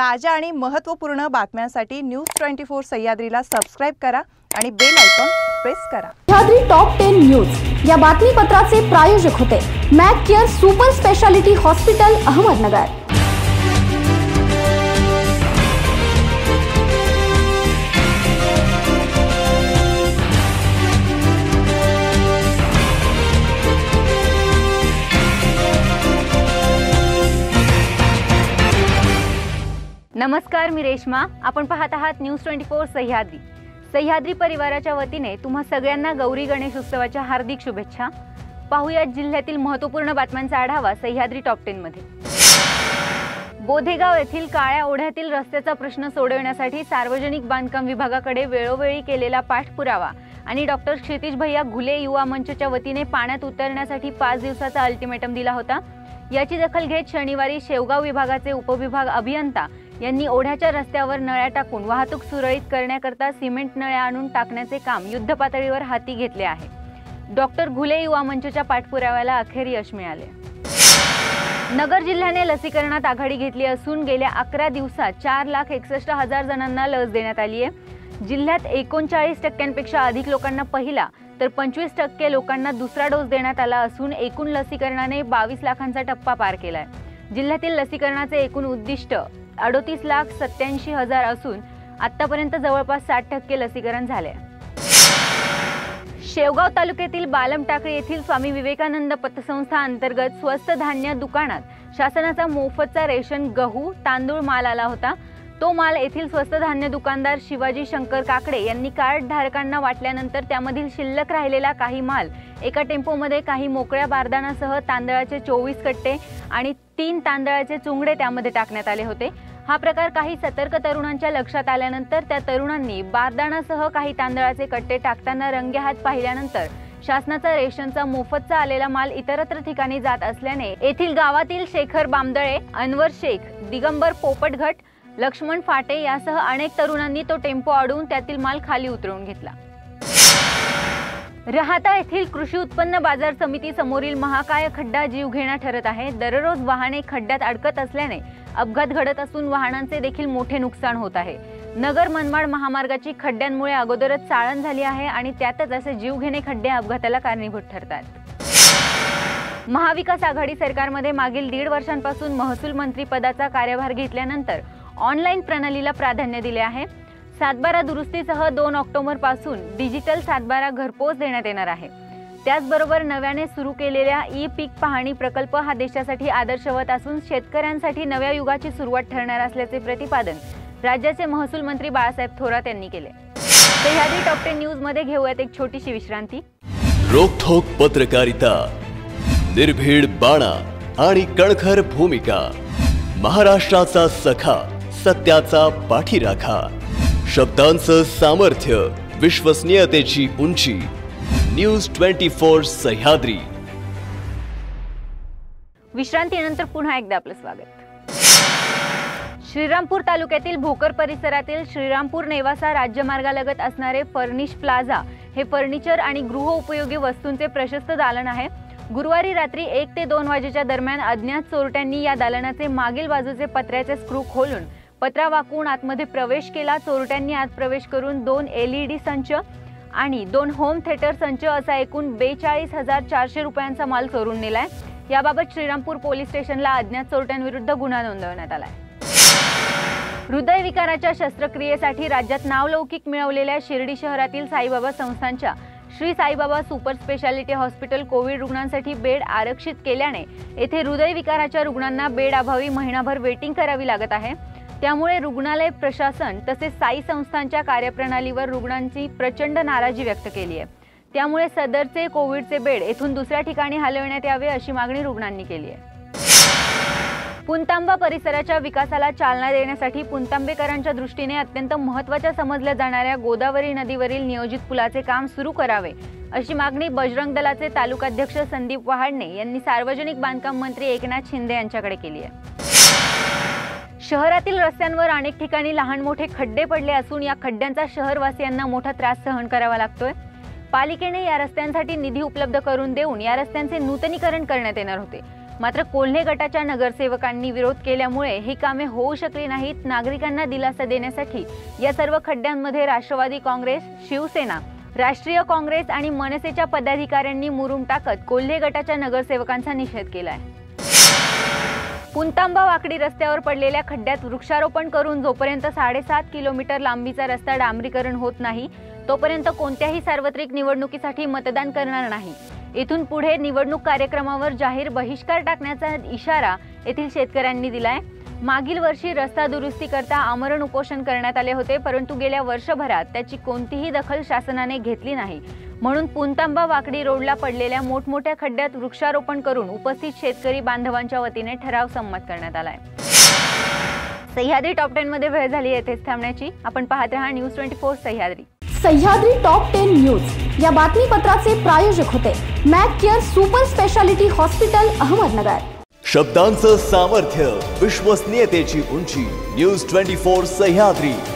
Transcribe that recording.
ताज्या आणि महत्त्वपूर्ण बातम्यांसाठी न्यूज 24 सह्याद्रीला सबस्क्राइब करा आणि बेल आयकॉन प्रेस करा। सह्याद्री टॉप 10 न्यूज या बातमीपत्राचे प्रायोजक होते Mac Care super speciality hospital Ahmednagar. नमस्कार, मी रेश्मा। आपण पाहत आहात न्यूज 24 सह्याद्री। सह्याद्री परिवाराच्या वतीने तुम्हा सगळ्यांना गौरी गणेश उत्सवाच्या हार्दिक शुभेच्छा। पाहूया जिल्ह्यातील महत्त्वपूर्ण बातम्यांचा आढावा सह्याद्री टॉप 10 मध्ये। बोधेगाव येथील काळ्या ओढ्यातील रस्त्याचा प्रश्न सोडवण्यासाठी सार्वजनिक बांधकाम विभागाकडे वेळोवेळी केलेला पाठपुरावा आणि डॉक्टर क्षितिज भैया घुले युवा मंचच्या वतीने पाण्यात उतरण्यासाठी 5 दिवसाचा अल्टिमेटम दिला होता। याची दखल घेत शनिवारी शेवगाव विभागाचे उपविभाग अभियंता यांनी ओढ्याच्या रस्त्यावर नळ्या टाकून वाहतूक सुरळीत करण्याकरता सिमेंट नळ्या आणून टाकण्याचे काम युद्धपातळीवर हाती घेतले आहे। डॉक्टर घुले युवा मंचच्या पाठपुराव्याला अखेर यश मिळाले। नगर जिल्ह्याने लसीकरणात आघाडी घेतली असून गेल्या 11 दिवसात 4,61,000 जणांना लस देण्यात आली आहे। जिल्ह्यात 39% अधिक लोकांना पहिला तर 25% लोकांना दुसरा डोस देण्यात आला असून एकूण लसीकरणाने 22 लाखांचा टप्पा पार केलाय। जिल्ह्यातील लसीकरणाचे एकूण उद्दिष्ट 38,87,000 असून आतापर्यंत जवळपास 60% लसीकरण झाले। शेवगाव तालुक्यातील बालमटाकळी येथील स्वामी विवेकानंद पतसंस्था अंतर्गत स्वस्त धान्य दुकानात शासनाचा मोफतचा रेशन गहू तांदूळ माल आला होता। तो माल येथील स्वस्त धान्य दुकानदार शिवाजी शंकर काकडे यांनी कार्ड धारकांना वाटल्यानंतर त्यामधील शिल्लक राहिलेला काही माल एका टेम्पोमध्ये काही मोकळ्या बारदानासह तांदळाचे 24 कट्टे आणि 3 तांदळाचे चुंगडे त्यामध्ये टाकण्यात आले होते। हा प्रकार काही सतर्क तरुणांच्या लक्षात आल्यानंतर त्या तरुणांनी बारदानासह काही तांदळाचे कट्टे टाकताना रंगेहात पाहिल्यानंतर शासनाचा रेशनचा मोफतचा आलेला माल इतरत्र ठिकाणी जात असल्याने येथील गावातील शेखर बामदळे, अनवर शेख, दिगंबर पोपटघट, लक्ष्मण फाटे यासह अनेक तरुणांनी तो टेम्पो अडवून त्यातील माल खाली उतरवून घेतला। राहाता येथील कृषी उत्पन्न बाजार समिती समोरील महाकाय खड्डा जीवघेणा ठरत आहे। दररोज वाहने खड्ड्यात अडकत असल्याने अपघात घडत असून वाहनांचे देखील मोठे नुकसान होत आहे। नगर मनमाड महामार्गाची खड्ड्यांमुळे अगोदरच चाळण झाली आहे आणि त्यातच असे जीवघेणे खड्डे अपघाताला कारणीभूत ठरतात। महाविकास आघाडी सरकारमध्ये मागील 1.5 वर्षांपासून महसूल मंत्री पदाचा कार्यभार घेतल्यानंतर ऑनलाईन प्रणालीला प्राधान्य दिले आहे। सातबारा दुरुस्तीसह 2 ऑक्टोबर पासून डिजिटल सातबारा घरपोच देण्यात येणार आहे। त्याचबरोबर नव्याने सुरू केलेल्या ई पीक पाहणी प्रकल्प हा देशासाठी आदर्शवत असून शेतकऱ्यांसाठी नव्या युगाची सुरुवात ठरणार असल्याचे प्रतिपादन राज्याचे महसूल मंत्री बाळासाहेब थोरात यांनी केले। सह्याद्री टॉप 10 न्यूज मध्ये घेऊयात एक छोटीशी विश्रांती। रोखोक पत्रकारिता, निर्भीड बाणा आणि कणखर भूमिका, महाराष्ट्राचा सखा, सत्याचा पाठीराखा, शब्दांचं सामर्थ्य, विश्वसनीयतेची उंची, न्यूज 24 सह्याद्री। विश्रांतीनंतर पुन्हा एकदा आपलं स्वागत। श्रीरामपूर तालुक्यातील भोकर परिसरातील श्रीरामपूर नेवासा राज्यमार्गालगत असणारे फर्निश प्लाझा हे फर्निचर आणि गृहोपयोगी वस्तूंचे प्रशस्त दालन आहे। गुरुवारी रात्री 1 ते 2 वाजेच्या दरम्यान अज्ञात चोरट्यांनी या दालनाचे मागील बाजूचे पत्र्याचे स्क्रू खोलून पत्रा वाकवून आतमध्ये प्रवेश केला। चोरट्यांनी आत प्रवेश करून 2 LED संच आणि 2 होम थिएटर संच असा एकूण 42,400 रुपयांचा माल चोरून नेलाय। याबाबत श्रीरामपूर पोलीस स्टेशनला अज्ञात चोरट्यांविरुद्ध गुन्हा नोंदवण्यात आलाय। हृदयविकाराच्या शस्त्रक्रियेसाठी राज्यात नावलौकिक मिळवलेल्या शिर्डी शहरातील साईबाबा संस्थांच्या Shri Saibaba super speciality hospital covid रुग्णांसाठी बेड आरक्षित केल्याने येथे हृदयविकाराच्या रुग्णांना बेड अभावी महिनाभर वेटिंग करावी लागत आहे। त्यामुळे रुग्णालय प्रशासन तसेच साई संस्थांच्या कार्यप्रणालीवर रुग्णांची प्रचंड नाराजी व्यक्त केली आहे। त्यामुळे सदरचे कोविडचे बेड येथून दुसऱ्या ठिकाणी हलवण्यात यावे अशी मागणी रुग्णांनी केली आहे। पुणतांबा परिसराच्या विकासाला चालना देण्यासाठी पुणतांबेकरांच्या दृष्टीने अत्यंत महत्त्वाच्या समजल्या जाणाऱ्या गोदावरी नदीवरील नियोजित पुलाचे काम सुरू करावे अशी मागणी बजरंग दलाचे तालुकाध्यक्ष संदीप वहाडणे यांनी सार्वजनिक बांधकाम मंत्री एकनाथ शिंदे यांच्याकडे केली आहे। शहरातील रस्त्यांवर अनेक ठिकाणी लहान मोठे खड्डे पडले असून या खड्ड्यांचा शहरवासियांना मोठा त्रास सहन करावा लागतोय। पालिकेने या रस्त्यांसाठी निधी उपलब्ध करून देऊन या रस्त्यांचे नूतनीकरण करण्यात येणार होते। मात्र कोल्हे गटाच्या नगरसेवकांनी विरोध केल्यामुळे ही कामे होऊ शकली नाहीत। नागरिकांना दिलासा देण्यासाठी या सर्व खड्ड्यांमध्ये राष्ट्रवादी काँग्रेस, शिवसेना, राष्ट्रीय काँग्रेस आणि मनसेच्या पदाधिकाऱ्यांनी मुरुम टाकत कोल्हे गटाच्या नगरसेवकांचा निषेध केलाय। पुंतांबा वाकडी रस्त्यावर पडलेल्या खड्ड्यात वृक्षारोपण करून जोपर्यंत 7.5 किलोमीटर लांबीचा रस्ता डांबरीकरण होत नाही तोपर्यंत कोणत्याही सार्वत्रिक निवडणुकीसाठी मतदान करणार नाही। इथून पुढे निवडणूक कार्यक्रमावर जाहीर बहिष्कार टाकण्याचा इशारा येथील शेतकऱ्यांनी दिलाय। मागील वर्षी रस्ता दुरुस्ती करता आमरण उपोषण करण्यात आले होते, परंतु गेल्या वर्षभरात त्याची कोणतीही दखल शासनाने घेतली नाही। म्हणून पुंतांबा वाकडी रोडला पडलेल्या मोठमोठ्या खड्ड्यात वृक्षारोपण करून उपस्थित शेतकरी बांधवांच्या वतीने ठराव संमत करण्यात आलाय। सह्याद्री टॉप 10 मध्ये वेळ झाली येथेच थांबण्याची। आपण पाहत रहा news 24 Sahyadri. Sahyadri top 10 news या बातमीपत्राचे प्रायोजक होते Mac Care super speciality hospital, Ahmednagar. शब्दांचं सामर्थ्य, विश्वसनीयतेची उंची, न्यूज 24 सह्याद्री।